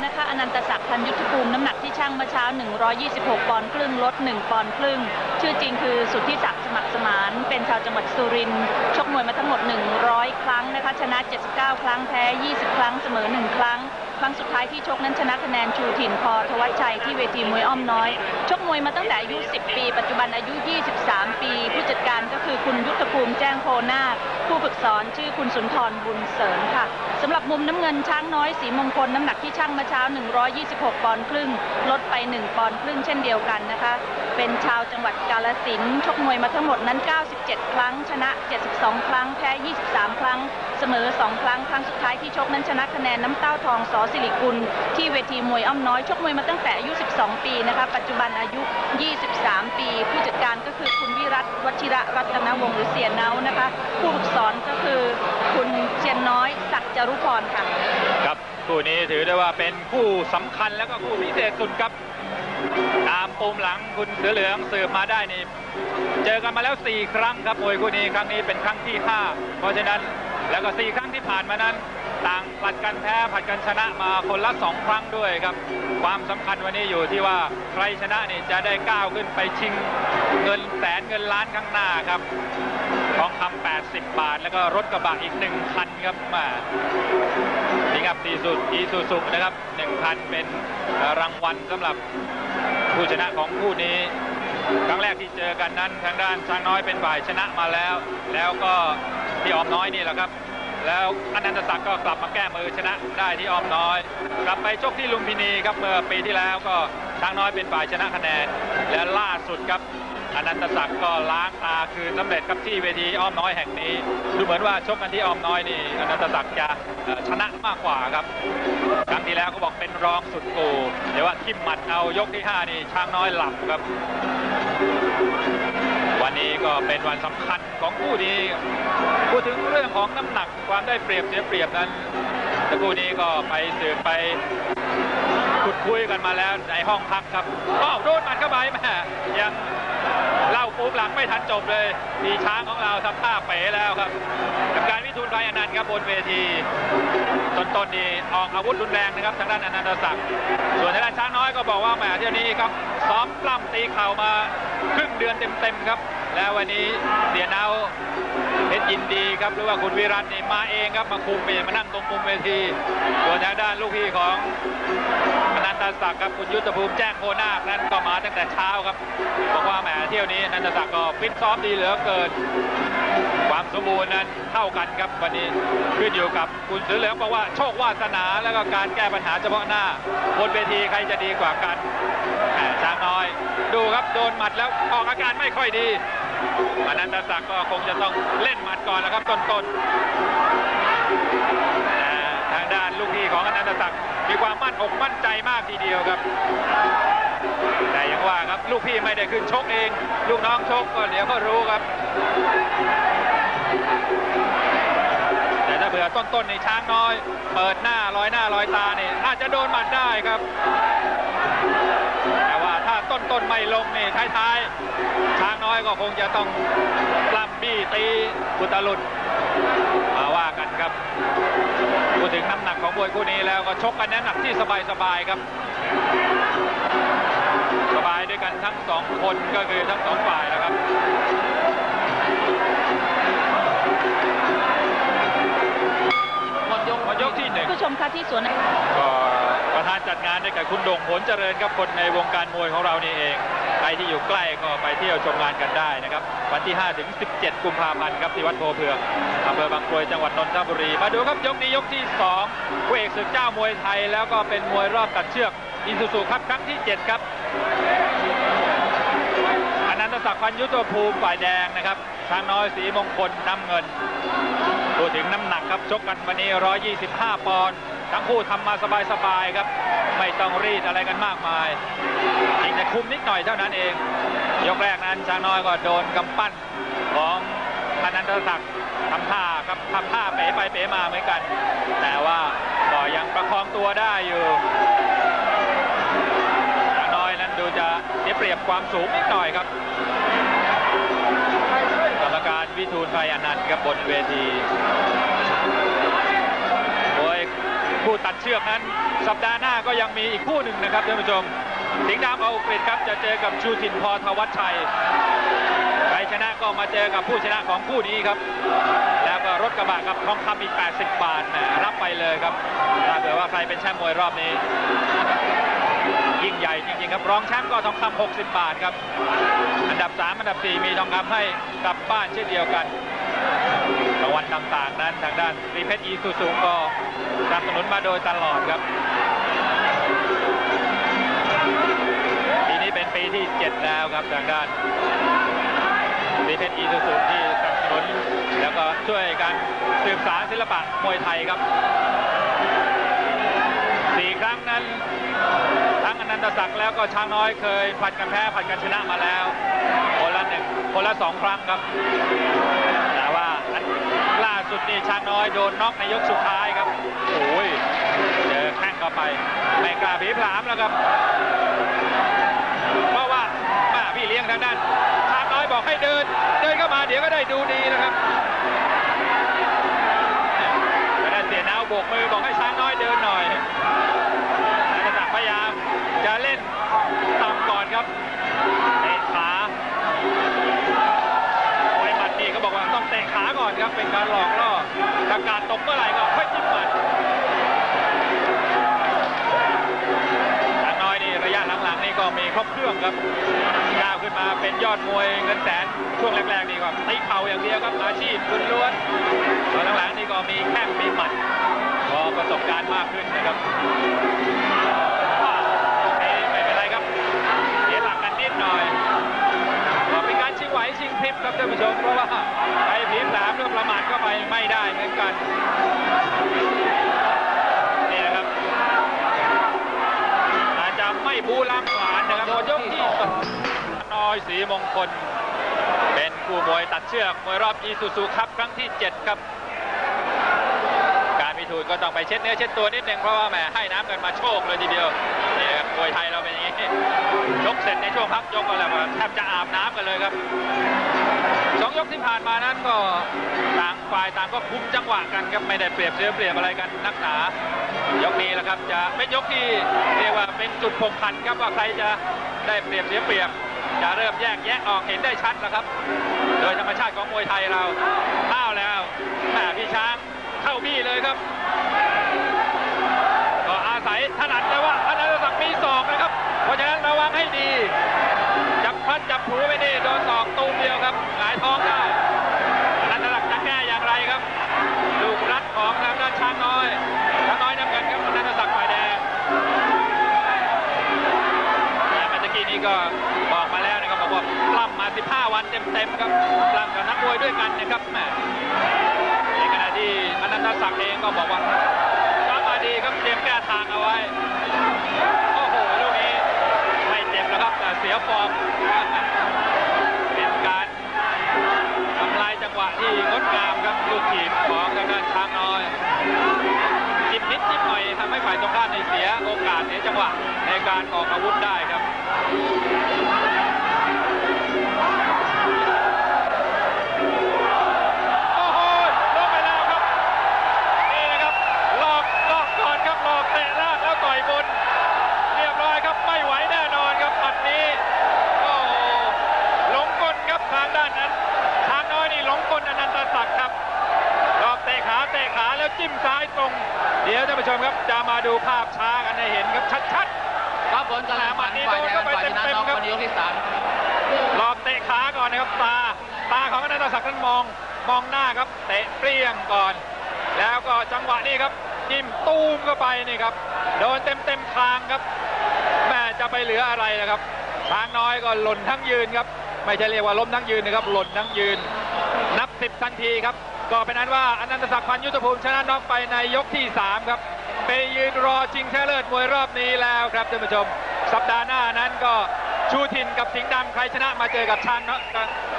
นะคะอนันตศักดิ์ พันยุทธภูมิน้ำหนักที่ชั่งเมื่อเช้า126 ปอนด์ครึ่งลด1 ปอนด์ครึ่งชื่อจริงคือสุทธิศักดิ์สมัครสมานเป็นชาวจังหวัดสุรินทร์ชกมวยมาทั้งหมด100 ครั้งนะคะชนะ79 ครั้งแพ้20 ครั้งเสมอ1 ครั้งครั้งสุดท้ายที่ชกนั้นชนะคะแนนชูถิ่นพอทวัชชัยที่เวทีมวยอ้อมน้อยชกมวยมาตั้งแต่อายุ10 ปีปัจจุบันอายุ23 ปีผู้จัดการก็คือคุณยุทธภูมิแจ้งโพนาคผู้ฝึกสอนชื่อคุณสุนทรบุญเสริมค่ะสำหรับมุมน้ำเงินช้างน้อยสีมงคลน้ำหนักที่ชั่งเมื่อเช้า126 ปอนด์ครึ่งลดไป1 ปอนด์ครึ่งเช่นเดียวกันนะคะเป็นชาวจังหวัดกาฬสินธุ์ชกมวยมาทั้งหมดนั้น97 ครั้งชนะ72 ครั้งแพ้23 ครั้งเสมอ2 ครั้งครั้งสุดท้ายที่ชกนั้นชนะคะแนนน้ำเต้าทองสศิริกุลที่เวทีมวยอ้อมน้อยชกมวยมาตั้งแต่อายุ12 ปีนะคะปัจจุบันอายุ23 ปีผู้จัดการก็คือคุณวิรัตวชิระรัตนวงศ์หรือเสียเนานะคะผู้ฝึกสอนก็คือคุณเชียนน้อยศักดิ์จารุพรค่ะครับคู่นี้ถือได้ว่าเป็นคู่สำคัญแล้วก็คู่พิเศษสุดครับตามปูมหลังคุณเสือเหลืองสืบมาได้นี่เจอกันมาแล้ว4 ครั้งครับมวยคู่นี้ครั้งนี้เป็นครั้งที่5เพราะฉะนั้นแล้วก็4 ครั้งที่ผ่านมานั้นต่างผลัดกันแพ้ผลัดกันชนะมาคนละ2 ครั้งด้วยครับความสำคัญวันนี้อยู่ที่ว่าใครชนะนี่จะได้ก้าวขึ้นไปชิงเงินแสนเงินล้านข้างหน้าครับทองคำ80 บาทแล้วก็รถกระบะอีก1 คันครับมานี่ครับอีซูซุนะครับ1 คันเป็นรางวัลสำหรับผู้ชนะของคู่นี้ครั้งแรกที่เจอกันนั้นทางด้านช้างน้อยเป็นฝ่ายชนะมาแล้วก็ที่อ้อมน้อยนี่แหละครับแล้วอนันตศักดิ์ก็กลับมาแก้มือชนะได้ที่อ้อมน้อยกลับไปชกที่ลุมพินีครับเมื่อปีที่แล้วก็ช้างน้อยเป็นฝ่ายชนะคะแนนและล่าสุดครับอนันตศักดิ์ก็ล้างตาคืนสำเร็จครับที่เวทีอ้อมน้อยแห่งนี้ดูเหมือนว่าชกกันที่อ้อมน้อยนี่อนันตศักดิ์จะชนะมากกว่าครับครั้งที่แล้วก็บอกเป็นรองสุดโกเดี๋ยวว่าทิ่มหมัดเอายกที่5นี่ช้างน้อยหลับครับวันนี้ก็เป็นวันสำคัญของคู่นี้พูดถึงเรื่องของน้ำหนักความได้เปรียบเสียเปรียบนั้นแต่คู่นี้ก็ไปสืบไปขุดคุยกันมาแล้วในห้องพักครับโดนหมัดเข้าไปแม่ยังเล่าปุ๊บหลังไม่ทันจบเลยมีช้างของเราทำท่าเป๋แล้วครับกับการวิทูลไพอนันต์ครับบนเวทีต้นนี่ออกอาวุธรุนแรงนะครับทางด้านอนันตศักดิ์ส่วนทางด้านช้างน้อยก็บอกว่าแหมเที่ยวนี้ครับซ้อมปล้ำตีเข่ามาครึ่งเดือนเต็มครับแล้ววันนี้เสียเนาเพชรยินดีครับหรือว่าคุณวิรัตนี่มาเองครับมาคุมมานั่งตรงมุมเวทีส่วนทางด้านลูกพี่ของอนันตศักดิ์ครับคุณยุทธภูมิแจ้งโพนาคนั้นก็มาตั้งแต่เช้าครับบอกว่าแหมเที่ยวนี้อนันตศักดิ์ก็ฟิตซ้อมดีเหลือเกินความสมบูรณ์นั้นเท่ากันครับวันนี้ขึ้นอยู่กับคุณเสือเหลืองบอกว่าโชควาสนาแล้วก็การแก้ปัญหาเฉพาะหน้าบนเวทีใครจะดีกว่ากันช้างน้อยดูครับโดนหมัดแล้วออกอาการไม่ค่อยดีอนันตศักดิ์ก็คงจะต้องเล่นหมัดก่อนแล้วครับต้นทางด้านลูกพี่ของอนันตศักดิ์มีความมั่นอกมั่นใจมากทีเดียวครับแต่ยังว่าครับลูกพี่ไม่ได้ขึ้นชกเองลูกน้องชกก็เดี๋ยวก็รู้ครับแต่ถ้าเผื่อต้นในช้างน้อยเปิดหน้าลอยตาเนี่ยอาจจะโดนหมัดได้ครับแต่ว่าถ้าต้นไม่ลงนี่ท้ายช้างน้อยก็คงจะต้องปล้ำบี้ตีอุตลุดมาว่ากันครับพูดถึงน้ำหนักของมวยคู่นี้แล้วก็ชกกันน้ำหนักที่สบายครับสบายด้วยกันทั้ง2 คนก็คือทั้ง2 ฝ่ายนะครับหมดยกที่1 ผู้ชมค่ะที่สวนก็ประธานจัดงานได้กับคุณโด่งผลเจริญครับคนในวงการมวยของเรานี่เองใครที่อยู่ใกล้ก็ไปเที่ยวชมงานกันได้นะครับวันที่5 ถึง 17 กุมภาพันธ์ครับที่วัดโพเผือกอำเภอบางกรวยจังหวัดนนทบุรีมาดูครับยกนี้ยกที่2คู่เอกศึกเจ้ามวยไทยแล้วก็เป็นมวยรอบตัดเชือกอิซูซุครับครั้งที่7ครับอนันตศักดิ์ พันยุทธภูมิฝ่ายแดงนะครับช้างน้อยสีมงคลน้ำเงินพูดถึงน้ำหนักครับชกกันวันนี้125 ปอนด์ทั้งคู่ทำมาสบายๆครับไม่ต้องรีดอะไรกันมากมายเพียงแต่คุมนิดหน่อยเท่านั้นเองยกแรกนั้นช้างน้อยก็โดนกำปั้นของอนันตศักดิ์ทำท่าเป๋ไปเป๋มาเหมือนกันแต่ว่าก็ยังประคองตัวได้อยู่ช้างน้อยนั้นดูจะเสียเปรียบความสูงนิดหน่อยครับกรรมการวิทูลไพอนันต์ครับบนเวทีโดยคู่ตัดเชือกนั้นสัปดาห์หน้าก็ยังมีอีกคู่หนึ่งนะครับท่านผู้ชมสิงห์ดำเอากฤษครับจะเจอกับชูทินพธวัชชัยใครชนะก็มาเจอกับผู้ชนะของคู่นี้ครับแล้วก็รถกระบะกับทองคำอีก80 บาทรับไปเลยครับถ้าเกิดว่าใครเป็นแชมป์มวยรอบนี้ยิ่งใหญ่จริงๆครับรองแชมป์ก็ทองคำ60 บาทครับอันดับ3อันดับ4มีทองคำให้กลับบ้านเช่นเดียวกันรางวัลต่างๆนั้นทางด้านรีเพชรอีซูซูก็สนับสนุนมาโดยตลอดครับปีนี้เป็นปีที่ 7 แล้วครับทางด้านรีเพชรอีซูซูที่สนับสนุนแล้วก็ช่วยกันสืบสานศิลปะมวยไทยครับ4 ครั้งนั้นทั้งอนันตศักดิ์แล้วก็ช้างน้อยเคยผลัดกันแพ้ผลัดกันชนะมาแล้วคนละ 2 ครั้งครับแต่ว่าล่าสุดนี่ช้างน้อยโดนน็อกในยกสุดท้ายครับโอ้ยเจอแข้งเข้าไปไม่กล้าผีผลามแล้วครับเพราะว่าพี่เลี้ยงทางด้านช้างน้อยบอกให้เดินเข้ามาเดี๋ยวก็ได้ดูดีนะครับทางด้านเสียน้าวโบกมือบอกให้ช้างน้อยเดินหน่อยอนันตศักดิ์พยายามจะเล่นต่ำก่อนครับเตะขาโอ้ยหมัดนี่เขาบอกว่าต้องเตะขาก่อนครับเป็นการหลอกล่อถ้าการตกเมื่อไหร่ก็ค่อยจิ้มหมัดช้างน้อยนี่ระยะหลังๆนี่ก็มีครบเครื่องครับก้าวขึ้นมาเป็นยอดมวยเงินแสนช่วงแรกๆนี่ก็ตีเข่าอย่างเดียวครับอาชีพล้วนๆตอนหลังๆนี่ก็มีแข้งมีหมัดพอประสบการณ์มากขึ้นนะครับไม่เป็นไรครับเสียหลักกันนิดหน่อยก็เป็นการชิงไหวชิงพริบครับท่านผู้ชมเพราะว่าใครผีผลามเรื่องประมาทเข้าไปไม่ได้เหมือนกันนี่นะครับอาจจะไม่บูรำหวานนะครับหมดยกที่2น้อยศรีมงคลเป็นคู่มวยตัดเชือกมวยรอบอีซูซูคัพครั้งที่ 7 ครับการพิทูลก็ต้องไปเช็ดเนื้อเช็ดตัวนิดนึงเพราะว่าแหมให้น้ำกันมาโชคเลยทีเดียวนี่ครับมวยไทยเราเป็นอย่างนี้ยกเสร็จในช่วงพักยกก็แล้วแทบจะอาบน้ำกันเลยครับ2 ยกที่ผ่านมานั้นก็ต่างฝ่ายต่างก็คุมจังหวะกันครับไม่ได้เปรียบเสียเปรียบอะไรกันนักหนายกนี้แหละครับจะเป็นยกที่เรียกว่าเป็นจุดพงขันครับว่าใครจะได้เปรียบเสียเปรียบจะเริ่มแยกแยะออกเห็นได้ชัดแล้วครับโดยธรรมชาติของมวยไทยเราเข้าแล้วพี่ช้างเข้าบี้เลยครับก็อาศัยถนัดแต่ว่าอนันตศักดิ์มีศอกนะครับเพราะฉะนั้นระวังให้ดีจับพัดจับผูไม่ดีโดนศอกตูมเดียวครับหงายท้องได้อนันตศักดิ์จะแก้อย่างไรครับลูกรัดของทางด้านช้างน้อยน้ำเงินครับอนันตศักดิ์ฝ่ายแดงเมื่อกี้นี้ก็บอกมาแล้วนะครับบอกว่าปล้ำมา15 วันเต็มๆครับปล้ำกับนักมวยด้วยกันนะครับในขณะที่อนันตศักดิ์เองก็บอกว่าก็มาดีครับเตรียมแก้ทางเอาไว้โอ้โหลูกนี้ไม่เจ็บแล้วครับแต่เสียฟอร์มเป็นการทำลายจังหวะที่งดงามครับลูกถีบของทางด้านช้างน้อยจิบนิดจิบหน่อยทำให้ฝ่ายตรงข้ามเสียโอกาสเสียจังหวะในการออกอาวุธได้ครับโอ้โหลงไปแล้วครับนี่นะครับหลอกก่อนครับหลอกเตะล่างแล้วต่อยบนเรียบร้อยครับไม่ไหวแน่นอนครับปัดนี้โอ้หลงกลครับทางด้านนั้นช้างน้อยนี่หลงกลอนันตศักดิ์ครับหลอกเตะขาแล้วจิ้มซ้ายตรงเดี๋ยวท่านผู้ชมครับจะมาดูภาพช้ากันให้เห็นครับชัดๆครับผลการแข่งขันฝ่ายแดงฝ่ายชนะน็อกวันนี้ยกที่ 3 หลอกเตะขาก่อนนะครับตาของอนันตศักดิ์นั้นมองหน้าครับเตะเปรี้ยงก่อนแล้วก็จังหวะนี้ครับจิ้มตูมเข้าไปนี่ครับโดนเต็มคางครับแม่จะไปเหลืออะไรนะครับช้างน้อยก็หล่นทั้งยืนครับไม่ใช่เรียกว่าล้มทั้งยืนนะครับหล่นทั้งยืนนับ10ทันทีครับก็เป็นนั้นว่าอนันตศักดิ์ พันยุทธภูมิชนะน็อกไปในยกที่ 3ครับไปยืนรอชิงชนะเลิศมวยรอบนี้แล้วครับท่านผู้ชมสัปดาห์หน้านั้นก็ชูทินกับสิงห์ดำใครชนะมาเจอกับช้าง